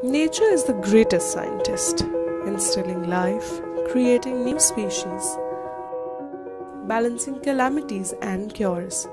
Nature is the greatest scientist, instilling life, creating new species, balancing calamities and cures.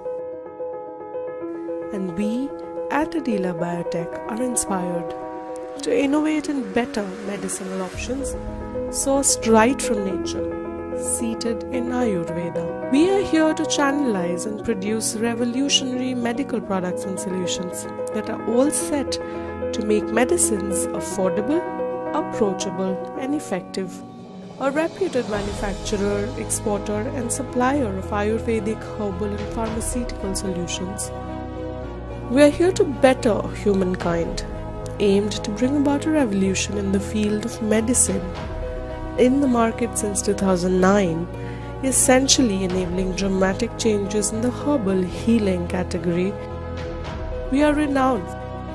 And we at Adela Biotech are inspired to innovate in better medicinal options sourced right from nature, seated in Ayurveda. We are here to channelize and produce revolutionary medical products and solutions that are all set to make medicines affordable, approachable and effective. A reputed manufacturer, exporter and supplier of Ayurvedic, herbal and pharmaceutical solutions. We are here to better humankind, aimed to bring about a revolution in the field of medicine. In the market since 2009, essentially enabling dramatic changes in the herbal healing category. We are renowned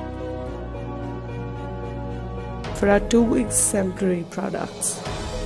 for our two exemplary products,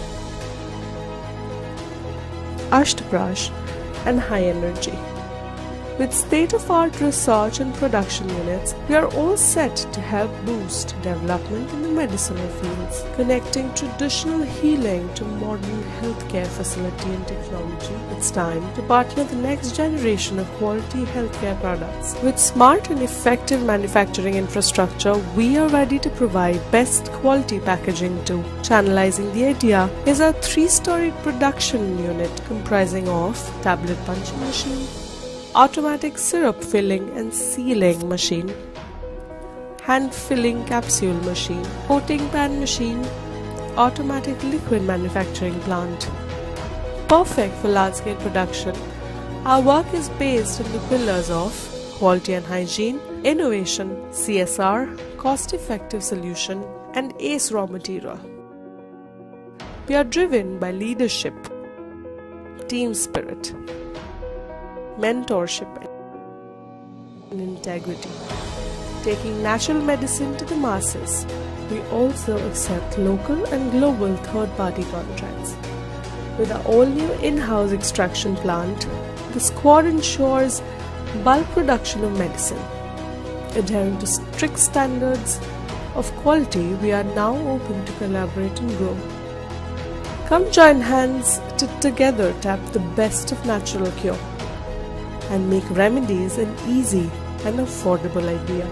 Ashtaprash and High Energy. With state-of-art research and production units, we are all set to help boost development in the medicinal fields, connecting traditional healing to modern healthcare facility and technology. It's time to partner the next generation of quality healthcare products. With smart and effective manufacturing infrastructure, we are ready to provide best quality packaging too. Channelizing the idea is a 3-storied production unit comprising of tablet punching machine, automatic syrup filling and sealing machine, hand filling capsule machine, coating pan machine, automatic liquid manufacturing plant. Perfect for large-scale production. Our work is based on the pillars of quality and hygiene, innovation, CSR, cost-effective solution and ACE raw material. We are driven by leadership, team spirit, mentorship and integrity, taking natural medicine to the masses. We also accept local and global third-party contracts. With our all-new in-house extraction plant, the squad ensures bulk production of medicine. Adhering to strict standards of quality, we are now open to collaborate and grow. Come join hands to together tap the best of natural cure and make remedies an easy and affordable idea.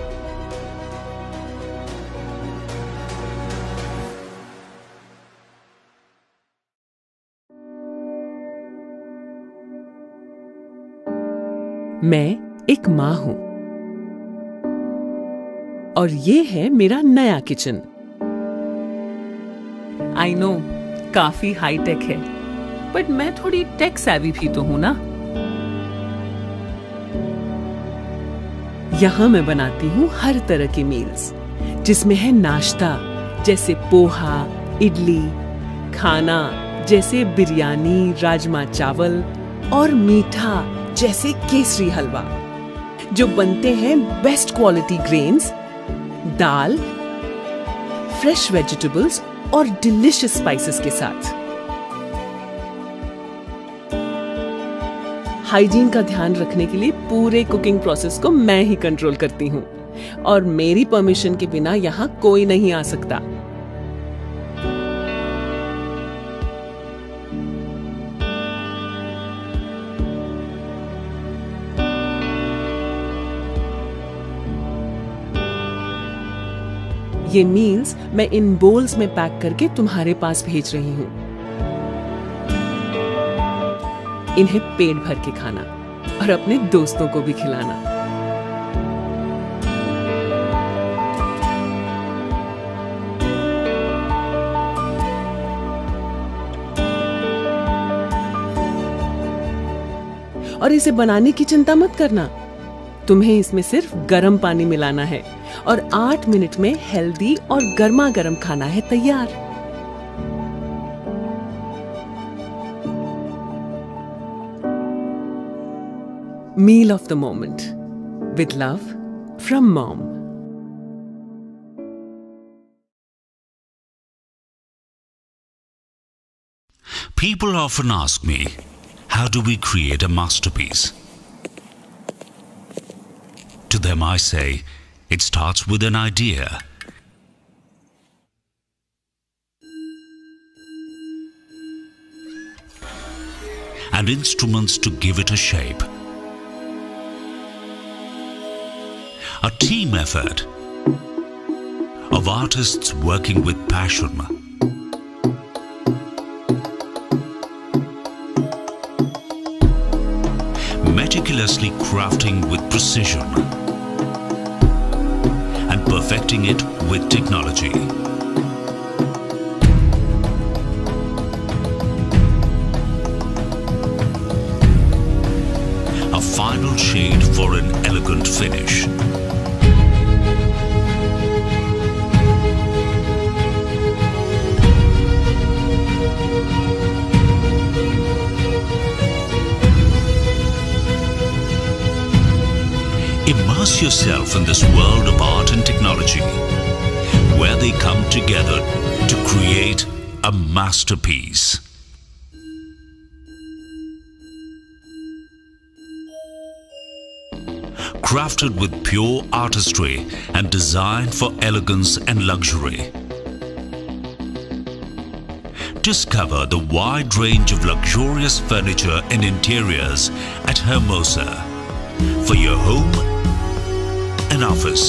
मैं एक माँ हूं और ये है मेरा नया kitchen. I know काफी हाई टेक है, बट मैं थोड़ी टेक सैवी भी तो हूं ना। यहाँ मैं बनाती हूँ हर तरह की मील्स, जिसमें है नाश्ता जैसे पोहा, इडली, खाना जैसे बिरयानी, राजमा चावल और मीठा जैसे केसरी हलवा, जो बनते हैं बेस्ट क्वालिटी ग्रेन्स, दाल, फ्रेश वेजिटेबल्स और डिलिशियस स्पाइसेस के साथ। हाइजीन का ध्यान रखने के लिए पूरे कुकिंग प्रोसेस को मैं ही कंट्रोल करती हूँ और मेरी परमिशन के बिना यहाँ कोई नहीं आ सकता। ये मील्स मैं इन बोल्स में पैक करके तुम्हारे पास भेज रही हूँ। इन्हें पेट भर के खाना और अपने दोस्तों को भी खिलाना। और इसे बनाने की चिंता मत करना, तुम्हें इसमें सिर्फ गर्म पानी मिलाना है और 8 मिनट में हेल्दी और गर्मा गर्म खाना है तैयार। Meal of the moment. With love from Mom. People often ask me, how do we create a masterpiece? To them I say, it starts with an idea. and instruments to give it a shape. A team effort of artists working with passion. Meticulously crafting with precision and perfecting it with technology. A final shade for an elegant finish. Immerse yourself in this world of art and technology, where they come together to create a masterpiece. Crafted with pure artistry and designed for elegance and luxury. Discover the wide range of luxurious furniture and interiors at Hermosa for your home and office,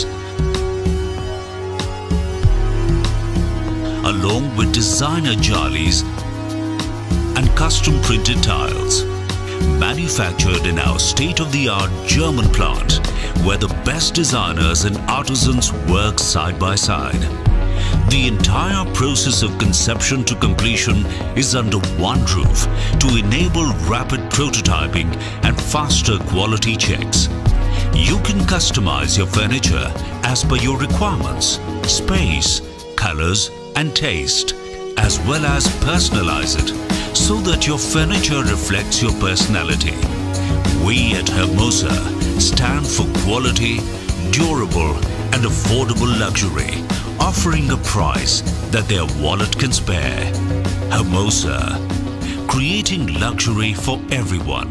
along with designer jalis and custom printed tiles, manufactured in our state-of-the-art German plant, where the best designers and artisans work side by side. The entire process of conception to completion is under one roof to enable rapid prototyping and faster quality checks. You can customize your furniture as per your requirements, space, colors and taste, as well as personalize it so that your furniture reflects your personality. We at Hermosa stand for quality, durable and affordable luxury, offering a price that their wallet can spare. Hermosa, creating luxury for everyone.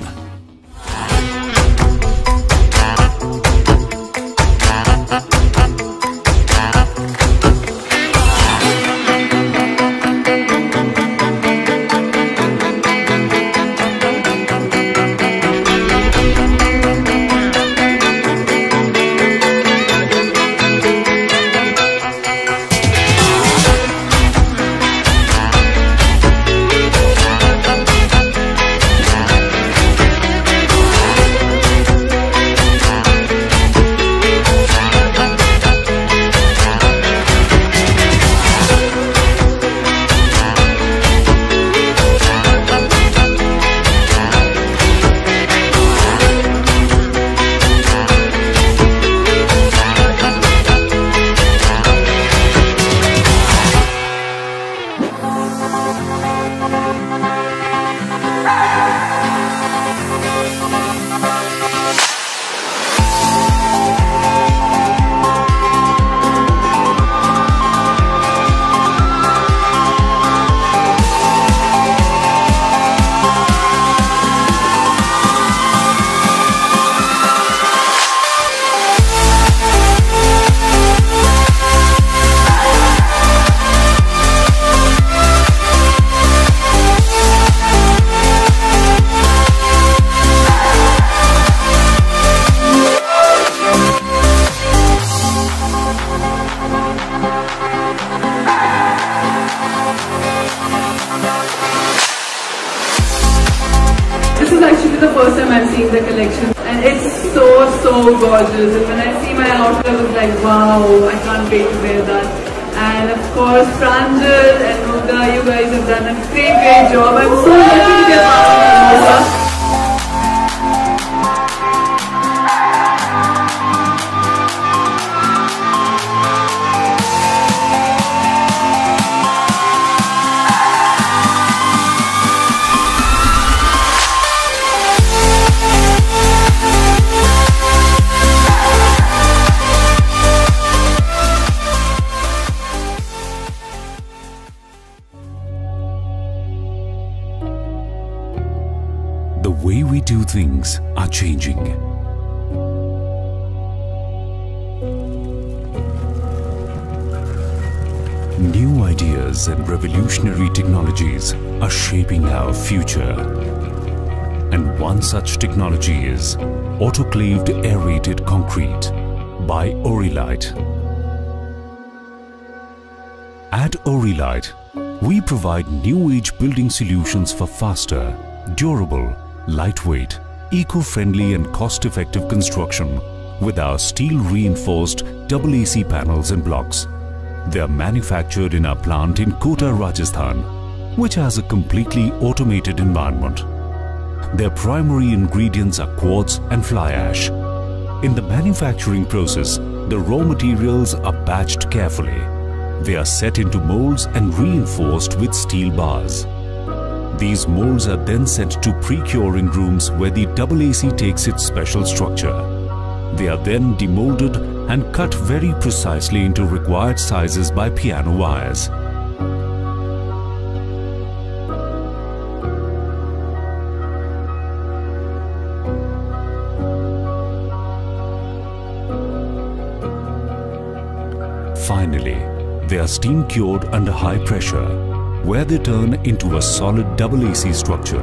This is actually the first time I'm seeing the collection and it's so gorgeous, and when I see my outfit I was like, wow, I can't wait to wear that. And of course Pranjal and Nuga, you guys have done a great job. I'm so lucky to be a part of Hermosa. The way we do things are changing. New ideas and revolutionary technologies are shaping our future. And one such technology is autoclaved aerated concrete by Orilight. At Orilight, we provide new-age building solutions for faster, durable, lightweight, eco-friendly and cost-effective construction with our steel-reinforced AAC panels and blocks. They are manufactured in our plant in Kota, Rajasthan, which has a completely automated environment. Their primary ingredients are quartz and fly ash. In the manufacturing process, the raw materials are batched carefully. They are set into molds and reinforced with steel bars. These molds are then sent to pre-curing rooms where the AAC takes its special structure. They are then demolded and cut very precisely into required sizes by piano wires. Finally, they are steam cured under high pressure, where they turn into a solid AAC structure.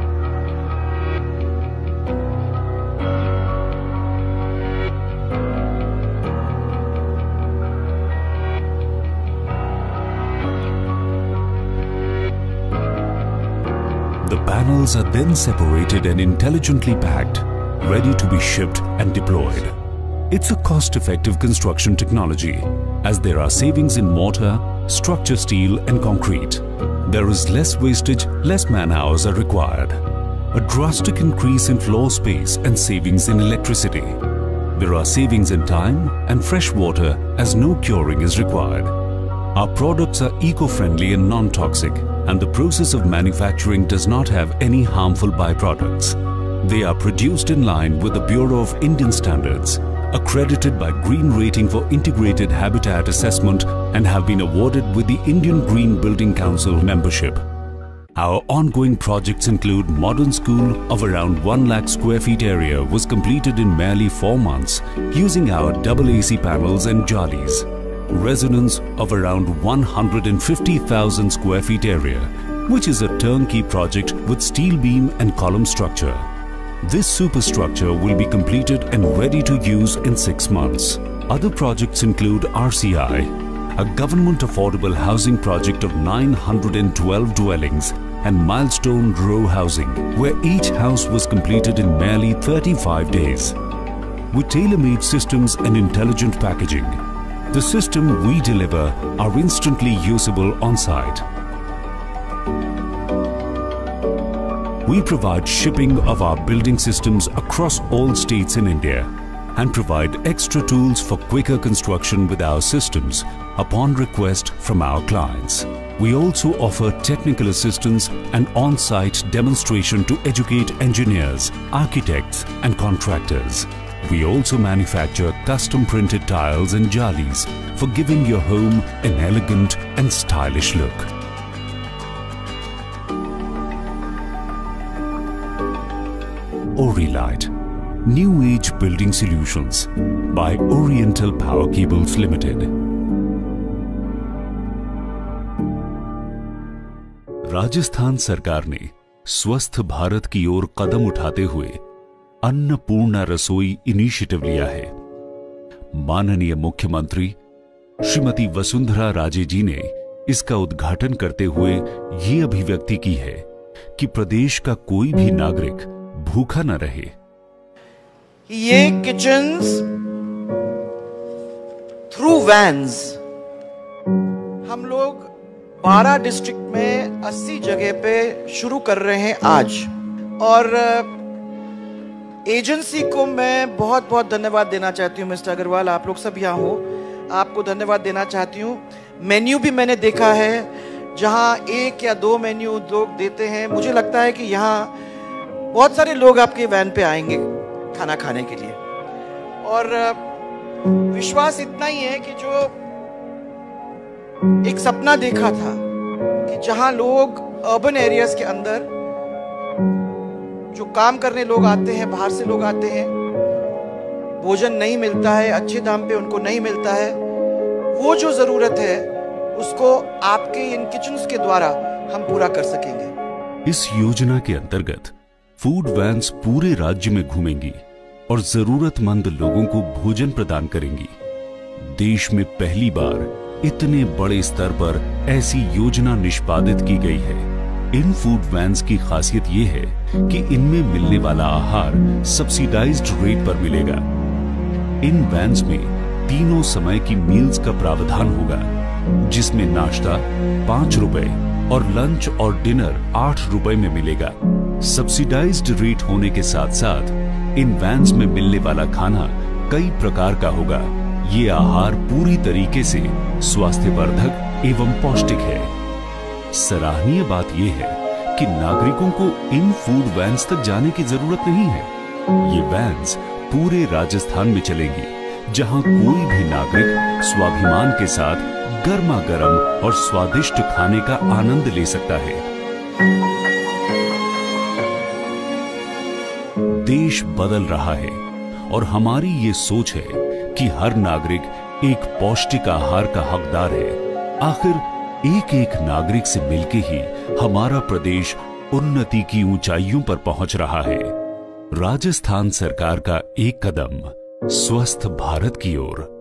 The panels are then separated and intelligently packed, ready to be shipped and deployed. It's a cost-effective construction technology, as there are savings in mortar, structure steel and concrete. There is less wastage, less man-hours are required. A drastic increase in floor space and savings in electricity. There are savings in time and fresh water as no curing is required. Our products are eco-friendly and non-toxic, and the process of manufacturing does not have any harmful byproducts. They are produced in line with the Bureau of Indian Standards, accredited by Green Rating for Integrated Habitat Assessment, and have been awarded with the Indian Green Building Council membership. Our ongoing projects include modern school of around 1 lakh square feet area was completed in merely 4 months using our AAC panels and jalis. Residence of around 150,000 square feet area, which is a turnkey project with steel beam and column structure. This superstructure will be completed and ready to use in 6 months. Other projects include RCI, a government affordable housing project of 912 dwellings, and Milestone Row Housing, where each house was completed in merely 35 days. With tailor-made systems and intelligent packaging, the system we deliver are instantly usable on-site. We provide shipping of our building systems across all states in India and provide extra tools for quicker construction with our systems upon request from our clients. We also offer technical assistance and on-site demonstration to educate engineers, architects and contractors. We also manufacture custom printed tiles and jalis for giving your home an elegant and stylish look. Orilight, New Age Building Solutions by Oriental Power Cables Limited. Rajasthan सरकार ने स्वस्थ भारत की ओर कदम उठाते हुए अन्नपूर्णा रसोई initiative लिया है। माननीय मुख्यमंत्री श्रीमती वसुंधरा राजे जी ने इसका उद्घाटन करते हुए ये अभिव्यक्ति की है कि प्रदेश का कोई भी नागरिक भूखा न रहे। ये किचन्स थ्रू वैन्स हम लोग 12 डिस्ट्रिक्ट में 80 जगह पे शुरू कर रहे हैं आज। और एजेंसी को मैं बहुत बहुत धन्यवाद देना चाहती हूँ। मिस्टर अग्रवाल, आप लोग सब यहाँ हो, आपको धन्यवाद देना चाहती हूँ। मेन्यू भी मैंने देखा है, जहाँ 1 या 2 मेन्यू लोग देते हैं। मुझे लगता है कि यहाँ बहुत सारे लोग आपके वैन पे आएंगे खाना खाने के लिए। और विश्वास इतना ही है कि जो एक सपना देखा था कि जहां लोग अर्बन एरियाज के अंदर जो काम करने लोग आते हैं, बाहर से लोग आते हैं, भोजन नहीं मिलता है, अच्छे दाम पे उनको नहीं मिलता है, वो जो जरूरत है उसको आपके इन किचन्स के द्वारा हम पूरा कर सकेंगे। इस योजना के अंतर्गत फूड वैन्स पूरे राज्य में घूमेंगी और जरूरतमंद लोगों को भोजन प्रदान करेंगी। देश में पहली बार इतने बड़े स्तर पर ऐसी योजना निष्पादित की गई है। इन फूड वैन्स की खासियत ये है कि इनमें मिलने वाला आहार सब्सिडाइज्ड रेट पर मिलेगा। इन वैन्स में तीनों समय की मील्स का प्रावधान होगा, जिसमें नाश्ता 5 रुपए और लंच और डिनर 8 रुपए में मिलेगा। सब्सिडाइज्ड रेट होने के साथ साथ इन वैन्स में मिलने वाला खाना कई प्रकार का होगा। ये आहार पूरी तरीके से स्वास्थ्यवर्धक एवं पौष्टिक है। सराहनीय बात यह है कि नागरिकों को इन फूड वैन्स तक जाने की जरूरत नहीं है। ये वैन्स पूरे राजस्थान में चलेंगी, जहां कोई भी नागरिक स्वाभिमान के साथ गर्मा गर्म और स्वादिष्ट खाने का आनंद ले सकता है। देश बदल रहा है और हमारी ये सोच है कि हर नागरिक एक पौष्टिक आहार का हकदार है। आखिर एक एक नागरिक से मिलके ही हमारा प्रदेश उन्नति की ऊंचाइयों पर पहुंच रहा है। राजस्थान सरकार का एक कदम स्वस्थ भारत की ओर।